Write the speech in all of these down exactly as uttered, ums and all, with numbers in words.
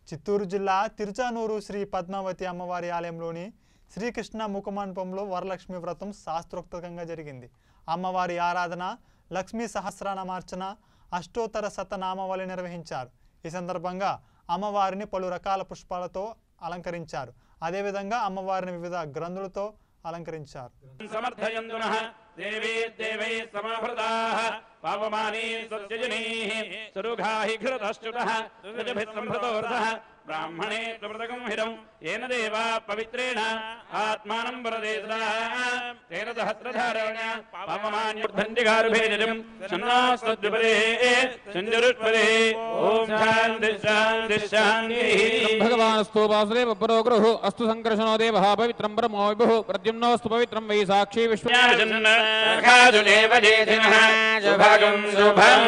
చిత్తూరు జిల్లా తిరుచానూరు శ్రీ పద్మావతి అమ్మవారి ఆలయంలోని శ్రీకృష్ణ ముఖమండపంలో వరలక్ష్మి వ్రతం శాస్త్రోక్తంగా జరిగింది. అమ్మవారి ఆరాధన, లక్ష్మీ సహస్రనామార్చన, అష్టోత్తర శతనామావళి నిర్వహించారు. ఈ సందర్భంగా అమ్మవారిని పలు రకాల పుష్పాలతో అలంకరించారు. అదేవిధంగా అమ్మవారిని వివిధ గ్రంథులతో అలంకరించారు. సమర్థయంతునః దేవీ దేవై సమాభృతాః పావమానీ సత్యజనీః సురుఘాహి ఘృతశ్చుతః రుజభిః సంభృతోర్ధః బ్రాహ్మణే ప్రమృతకం హిరం ఏన దేవా పవిత్రేణ ఆత్మానం వరదేశా తేన సహస్రధారేణ పావమాన్యుర్ధండిగారుభేజం సన్నాస్తద్విపదే సంజరుష్పదే ఓం శాంతి శాంతి శాంతి. భగవానస్తు వాసుదేవ పరోగ్రహ అస్తు సంకర్షణో దేవః పవిత్రం బ్రహ్మో విభుః ప్రద్యుమ్నోస్తు పవిత్రం వై సాక్షి విశ్వజన్మఖాదులేవ జేధినః శుభగం శుభం.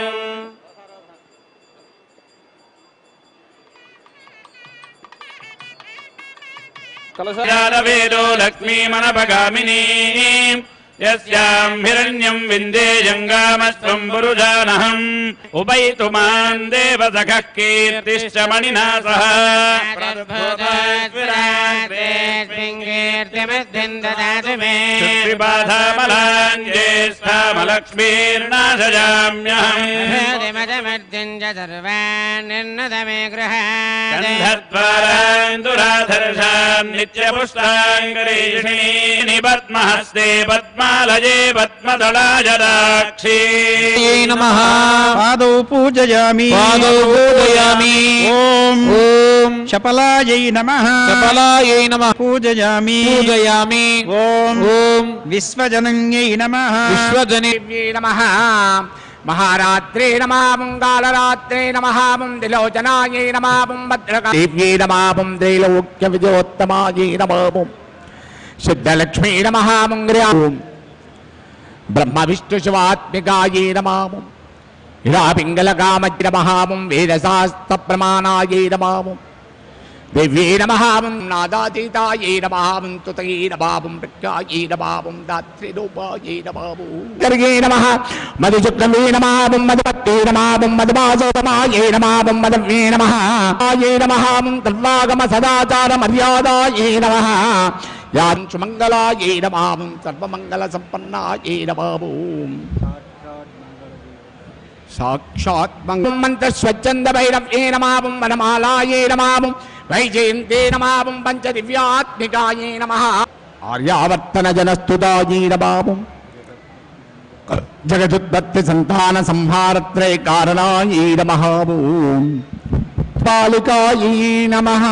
కలశవేదో లక్ష్మీమనపగామినీ యస్యాం హిరణ్యం విందేయంగామస్త్వం పురుషానహం ఉపైతుమాన్ దేవసఖః కీర్తిశ్చ మణినా సహ గంధద్వారాందురాధర్షాం నిత్యపుష్టాంగరీషిణీ పద్మహస్తే పద్మాలయే పద్మదళాజదాక్షి నమః. పాదౌ పూజయామి పాదౌ పూజయామి. ఓం ఓం చపలాయై నమః. చపలాయై నమః పూజయామి పూజయామి. ఓం ఓం విశ్వజనన్యై నమః. విశ్వజనేభ్యై నమః. మహారాత్రే నమః కాళరాత్రే నమః త్రిలోచనాయై నమః భద్రకాళీయై నమః త్రైలోక్య విజయోత్తమాయై నమః సిద్ధలక్ష్మీ నమః మంగళాం బ్రహ్మ విష్ణు శివాత్మికాయై నమః హిరాపింగళకామజ్ర మహాం వేదశాస్త్ర ప్రమాణాయై నమః దివ్యై నమః నాదాతీతాయై నమః తుతయై నమః ప్రఖ్యాయై నమః దాత్రిరూపాయై నమః గర్గై నమః మధుచక్రమే నమః మధుపత్తే నమః మధుమాసోపమాయై నమః మధవ్యే నమః ఆయై నమః తల్వాగమ సదాచార మర్యాదాయై నమః యాన్చు మంగళాయై నమః సర్వమంగళ సంపన్నాయై నమః సాక్షాత్ మంత్ర స్వచ్ఛంద భైరవ్యే నమః వనమాలాయై నమః వైజయంతే నమః పంచదివ్యాత్మికాయై నమః ఆర్యావర్తన జనస్తుతాయై నమః జగదుత్పత్తి సంతాన సంహారత్రయ కారణాయై నమః బాలికాయై నమః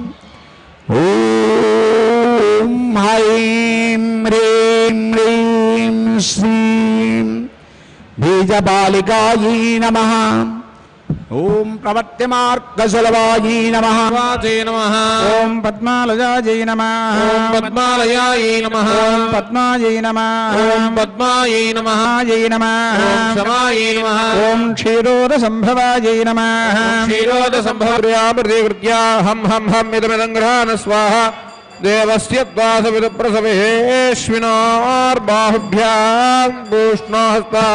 ఓం హ్రీం హ్రీం హ్రీం శ్రీం బీజబాలికాయై నమః ఓం ప్రవర్తిమార్గసులభాయై నమః నమః. ఓం పద్మాలయాయై నమః. ఓం పద్మాలయాయై నమః. ఓం పద్మాయై నమః. ఓం పద్మాయై నమః. క్షమాయై నమః. ఓం క్షమాయై నమః. ఓం క్షీరోద సంభవాయై నమః. క్షీరోద సంభవ్యామృతీకృత్యా హం హం హం ఇదమిదం గృహాణ స్వాహ దేవస్య ద్వాసవిద ప్రసవేష్వినార్బాహుభ్యాం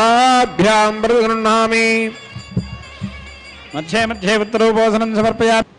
పూష్ణహస్తాభ్యాం ప్రతిగృహ్ణామి. మధ్యే మధ్యే ఉత్తరోపోసనం సమర్పయామి.